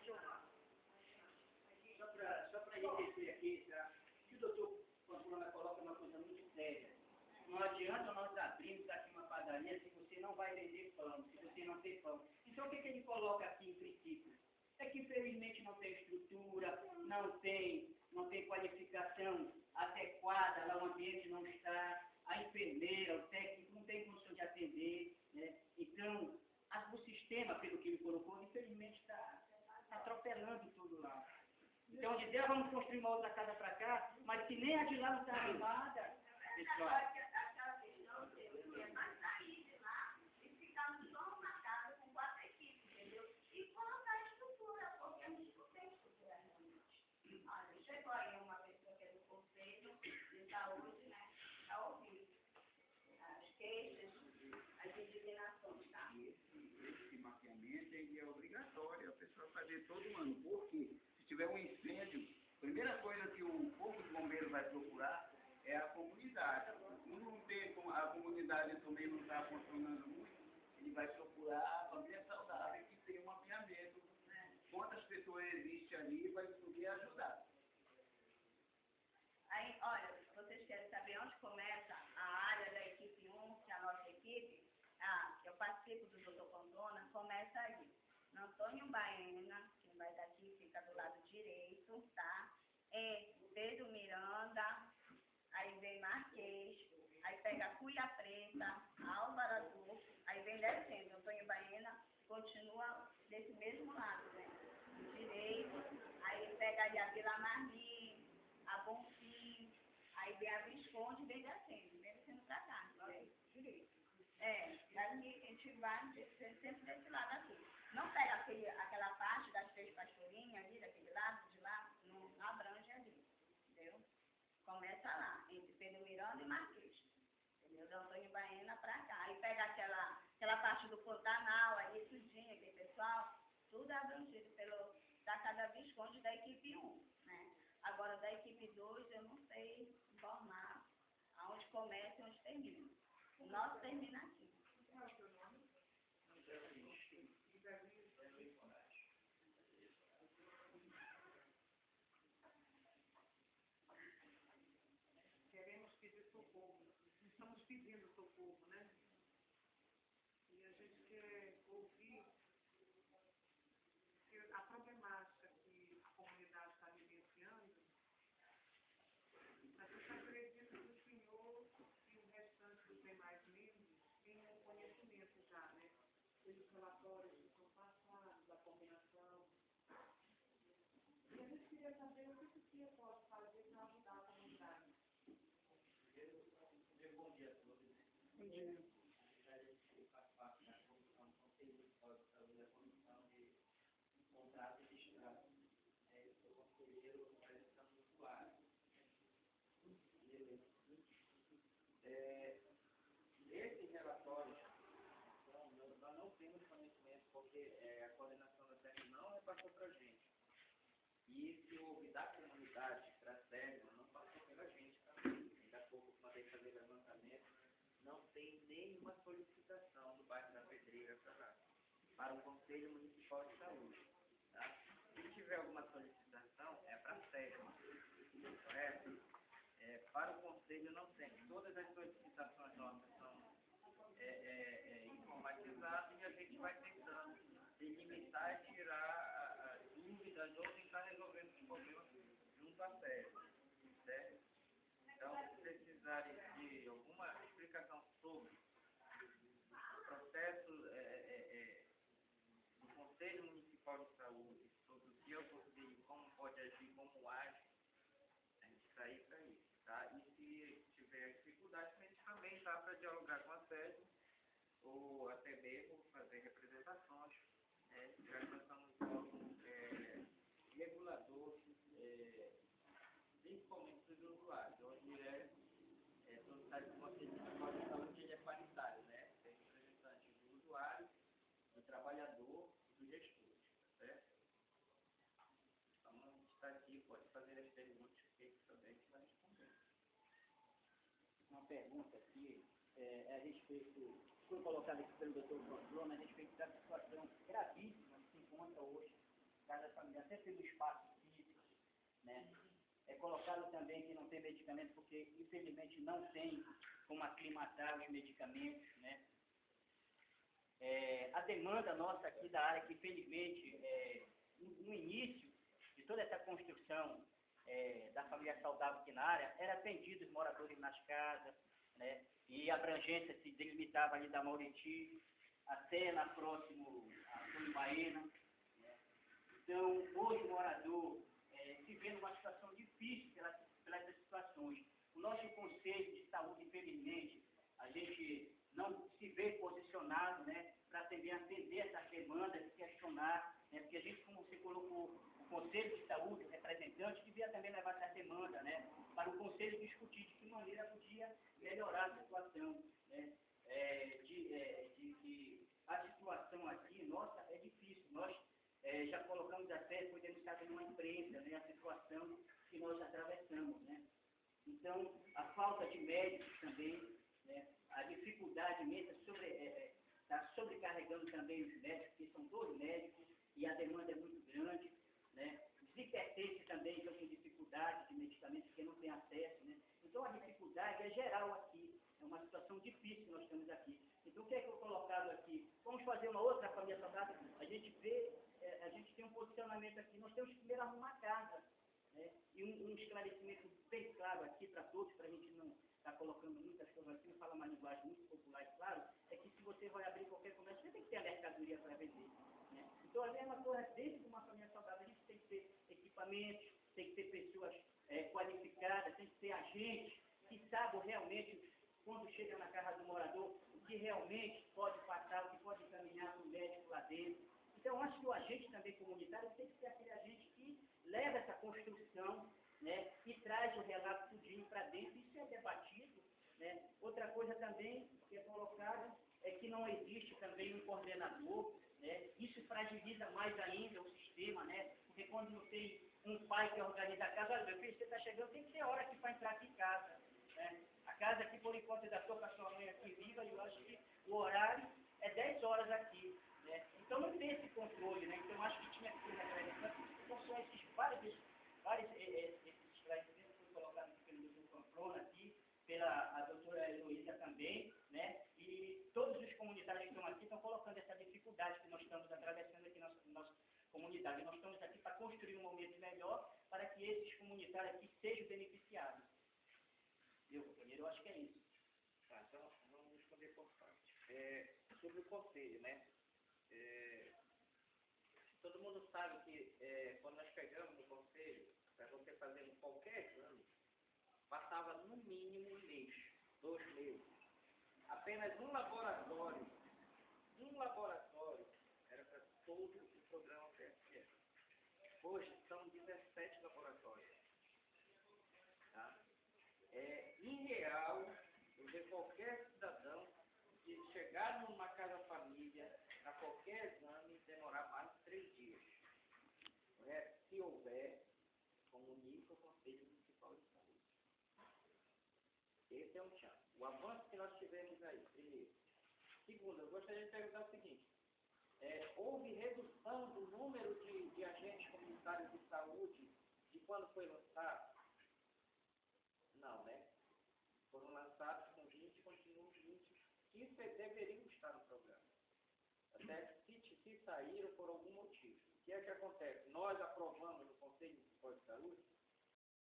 Só para enriquecer aqui, tá? O que o doutor Pamplona coloca é uma coisa muito séria. Não adianta nós abrirmos aqui uma padaria se você não vai vender pão, se você não tem pão. Então o que ele coloca aqui em princípio? É que infelizmente não tem estrutura, não tem qualificação adequada, lá o ambiente não está, a enfermeira, o técnico não tem condição de atender, né? Então, o sistema, pelo que ele colocou, infelizmente está atropelando tudo lá. Então, de Deus, vamos construir uma outra casa para cá, mas se nem a de lá não está arrumada, pessoal. Esse mapeamento ele é obrigatório, a pessoa fazer todo ano. Por quê? Se tiver um incêndio, a primeira coisa que o corpo de bombeiro vai procurar é a comunidade. Quando não tem, a comunidade também não está funcionando muito, ele vai procurar a família saudável que tem um mapeamento. Quantas pessoas existem ali e vai poder ajudar. Aí, olha, vocês querem saber onde começa a área da equipe 1, que é a nossa equipe? Eu participo do Dr. Pamplona, começa aí. No Antônio Baena, quem vai daqui fica do lado direito, tá? Pedro Miranda, aí vem Marquês, aí pega Cuia Preta, Álvaro Azul, aí vem descendo, Antônio Baena, continua desse mesmo lado, né? Direito, aí pega ali a Vila Marlim, a Bonfim, aí vem a Visconde e vem descendo pra cá, direito. Daqui a gente vai sempre desse lado aqui. Não pega aquela parte das 3 pastorinhas ali, daquele lado de lá, não abrange ali, entendeu? Começa lá, entre Pedro Miranda e Marquês, entendeu? Do Antônio Baena pra cá. Aí pega aquela parte do Pantanal, ali tudinho, aquele pessoal, tudo abrangido da cada Visconde da equipe 1, né? Agora da equipe 2 eu não sei informar aonde começa e onde termina. O nosso termina aqui. Qual é o seu nome? Queremos pedir socorro. Estamos pedindo socorro, né? E a gente quer ouvir a problemática que a comunidade está vivenciando. A gente acredita que o senhor e o restante dos demais membros tenham conhecimento já, né? Pelos relatórios que são passados, da coordenação. E a gente queria saber o que o senhor pode fazer para ajudar a comunidade. Bom dia a todos. Bom dia. A gente faz parte da comissão de conselho de saúde, da comissão de contrato e estrada. Eu sou conselheiro representando o usuário. Esses relatórios, nós não temos conhecimento, porque a coordenação da SERG não repassou para a gente. E se houve da comunidade para a SERG, não passou pela gente também. Ainda há pouco, quando a gente fazer levantamento, não tem nenhuma solicitação do bairro da Pedreira para o Conselho Municipal de Saúde. Tá? Se tiver alguma solicitação, é para a SERG. Correto? Para o Conselho não tem. Todas as solicitações nossas são informatizadas e a gente vai tentando delimitar e tirar as dúvidas ou tentar resolver os problemas junto à SERG. Certo? Então, se precisarem de alguma explicação sobre o processo do Conselho Municipal de Saúde, sobre o que é o Conselho, como pode agir, como age, a gente está aí para isso. Tá? E se tiver dificuldade, a gente também está para dialogar com a SERG ou até mesmo fazer representações, já que nós somos órgão regulador, principalmente dos usuários, onde todo sabe que o Conselho Municipal de Saúde ele é paritário, né? Tem representantes do usuário, do trabalhador e dos gestores, certo? Então, a gente está aqui, pode fazer as perguntas que também a gente vai responder. Uma pergunta aqui a respeito, foi colocada aqui pelo Dr. Pamplona, a respeito da situação gravíssima que se encontra hoje casa familiar, sempre no espaço físico, né? É colocado também que não tem medicamento, porque infelizmente não tem como aclimatar os medicamentos, né? A demanda nossa aqui da área, que infelizmente, no início de toda essa construção da família saudável aqui na área, era atendido os moradores nas casas, né? E a abrangência se delimitava ali da Mauriti até na próximo a Cuibaena, né? Então, hoje o morador se vê numa situação difícil pelas situações. O nosso Conselho de Saúde, infelizmente, a gente não se vê posicionado, né, para atender essas demandas, questionar, né, porque a gente, como você colocou, o Conselho de Saúde, o representante, devia também levar essa demanda, né, para o Conselho discutir de que maneira podia melhorar a situação, né, de a situação aqui, nossa, é difícil. Nós já colocamos até, foi denunciado numa imprensa, né, a situação que nós atravessamos, né. Então, a falta de médicos também, né, a dificuldade imensa está sobrecarregando também os médicos, que são todos médicos, e a demanda é muito grande, né. Os hipertensos também estão com dificuldade de medicamentos, porque não têm acesso, né. Então, a dificuldade é geral aqui, é uma situação difícil que nós temos aqui. Então, o que é que eu colocado aqui? Vamos fazer uma outra família saudável? A gente vê, a gente tem um posicionamento aqui, nós temos que primeiro arrumar casa, né? E um esclarecimento bem claro aqui para todos, para a gente não estar colocando muitas coisas aqui, não fala uma linguagem muito popular e claro, é que se você vai abrir qualquer comércio, você tem que ter a mercadoria para vender, né? Então, a mesma coisa, dentro de uma família saudável, a gente tem que ter equipamentos, tem que ter pessoas qualificadas, tem que ter agentes que sabem realmente, quando chega na casa do morador, o que realmente pode passar, o que pode encaminhar para o médico lá dentro. Então, acho que o agente também comunitário tem que ser aquele agente que leva essa construção, né, e traz o relato tudinho para dentro, isso é debatido, né. Outra coisa também que é colocado é que não existe também um coordenador, né, isso fragiliza mais ainda o sistema, né, porque quando não tem um pai que organiza a casa, olha, meu filho, você está chegando, tem que ter hora aqui para entrar aqui em casa, né. A casa aqui, por enquanto, é da sua mãe aqui viva, e eu acho que o horário é 10 horas aqui, né. Então não tem esse controle, né, então acho que tinha que ter uma grande. Então são esses vários esclarecimentos que foram colocados pelo Dr. Pamplona aqui, pela doutora Heloísa também, né, e todos os comunitários que estão aqui estão colocando essa dificuldade que nós estamos atravessando aqui na nossa comunidade. Nós estamos aqui para construir um momento melhor para que esses comunitários aqui sejam beneficiados. Meu companheiro, eu acho que é isso. Tá, então vamos responder por parte. Sobre o conselho, né? Todo mundo sabe que quando nós pegamos no conselho, para você fazer qualquer exame, passava no mínimo um mês, 2 meses. Apenas um laboratório era para todo o programa PSF. Hoje são 17 laboratórios. Tá? É irreal eu ver qualquer cidadão que chegar numa casa família, para qualquer exame, demorar mais de 3 dias. Se houver, comunique o Conselho Municipal de Saúde. Esse é um chance. O avanço que nós tivemos aí, primeiro. Segundo, eu gostaria de perguntar o seguinte. Houve redução do número de agentes comunitários de saúde de quando foi lançado? Não, né? Foram lançados com 20, continuam 20, que deveriam estar no programa. Até se saíram por algum motivo. O que é que acontece? Nós aprovamos no